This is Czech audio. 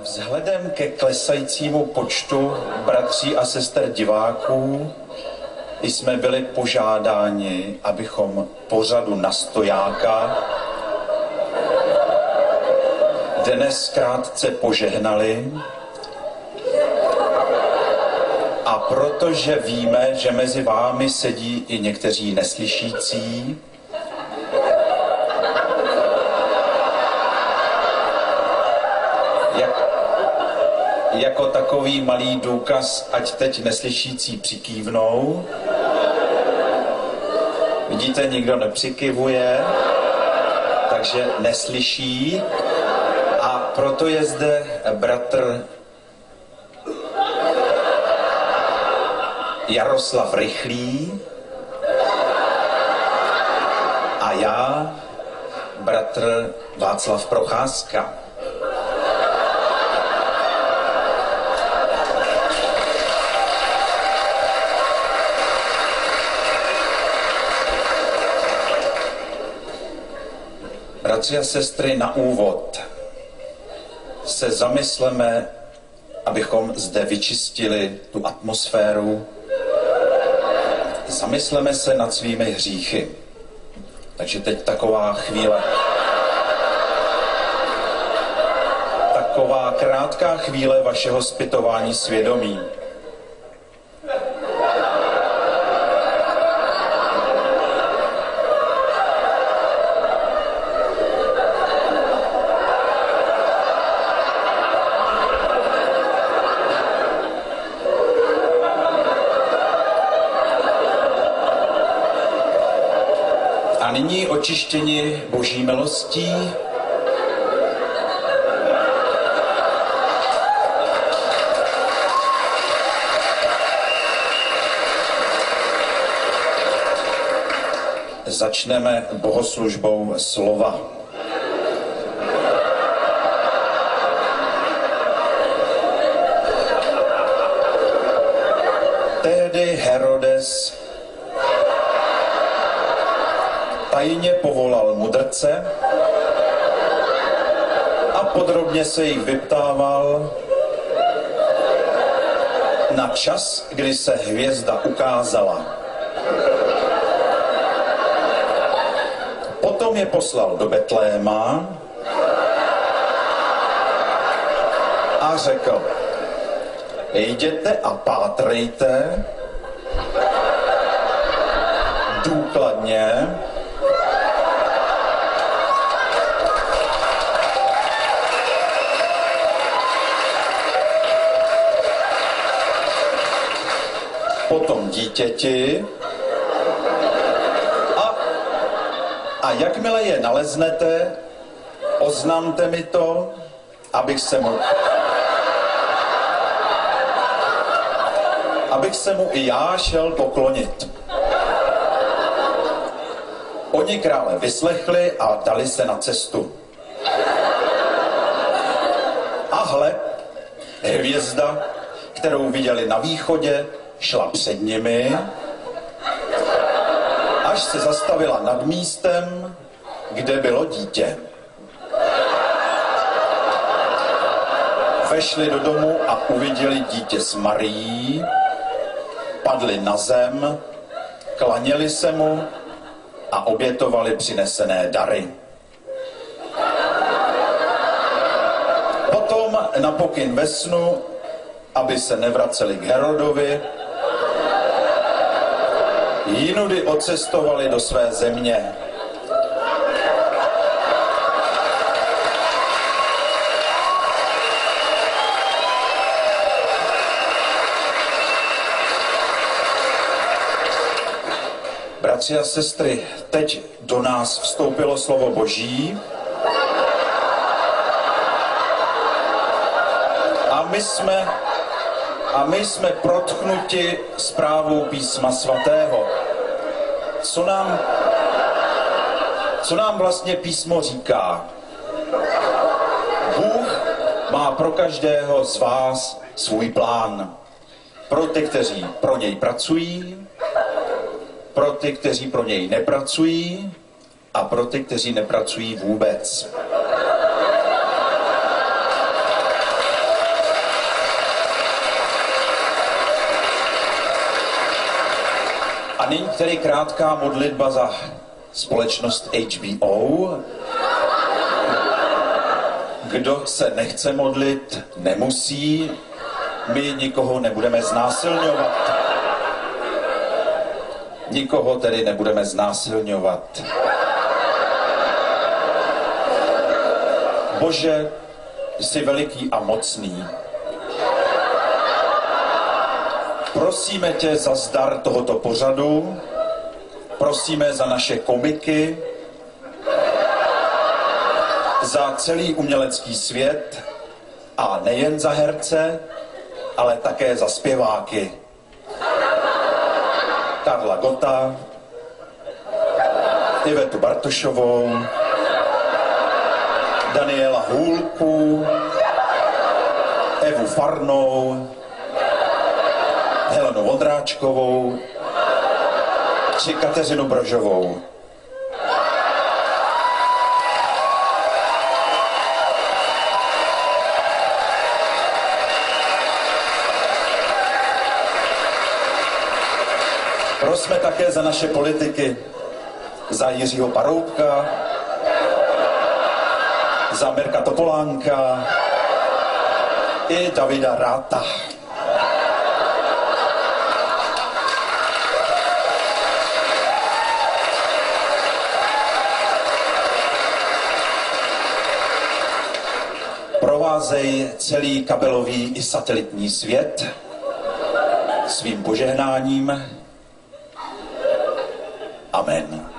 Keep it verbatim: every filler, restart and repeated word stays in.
Vzhledem ke klesajícímu počtu bratří a sester diváků jsme byli požádáni, abychom pořadu na stojáka dnes krátce požehnali. A protože víme, že mezi vámi sedí i někteří neslyšící, jak, jako takový malý důkaz, ať teď neslyšící přikývnou. Vidíte, nikdo nepřikivuje, takže neslyší. A proto je zde bratr Jaroslav Rychlý a já, bratr Václav Procházka. Bratři a sestry, na úvod se zamysleme, abychom zde vyčistili tu atmosféru. Zamysleme se nad svými hříchy. Takže teď taková chvíle. Taková krátká chvíle vašeho zpytování svědomí. A nyní očištěni Boží milostí začneme bohoslužbou slova. Tehdy Herodes tajně povolal mudrce a podrobně se jich vyptával na čas, kdy se hvězda ukázala. Potom je poslal do Betléma a řekl: jděte a pátrejte důkladně, potom dítěti a, a jakmile je naleznete, oznamte mi to, abych se mu abych se mu i já šel poklonit. Oni krále vyslechli a dali se na cestu. A hle, hvězda, kterou viděli na východě, šla před nimi, až se zastavila nad místem, kde bylo dítě. Vešli do domu a uviděli dítě s Marií, padli na zem, klaněli se mu a obětovali přinesené dary. Potom na pokyn ve snu, aby se nevraceli k Herodovi, jinudy odcestovali do své země. Bratři a sestry, teď do nás vstoupilo slovo Boží a my jsme, a my jsme protchnuti zprávou Písma svatého. Co nám, co nám vlastně Písmo říká? Bůh má pro každého z vás svůj plán. Pro ty, kteří pro něj pracují, pro ty, kteří pro něj nepracují a pro ty, kteří nepracují vůbec. A nyní tedy krátká modlitba za společnost H B O. Kdo se nechce modlit, nemusí. My nikoho nebudeme znásilňovat. Nikoho tedy nebudeme znásilňovat. Bože, jsi veliký a mocný. Prosíme tě za zdar tohoto pořadu, prosíme za naše komiky, za celý umělecký svět a nejen za herce, ale také za zpěváky. Karla Gotta, Ivetu Bartošovou, Daniela Hůlku, Evu Farnou, Helenu Vondráčkovou či Kateřinu Brožovou. Prosme také za naše politiky, za Jiřího Paroubka, za Mirka Topolánka i Davida Ratha. Provázej celý kabelový i satelitní svět svým požehnáním. Amen.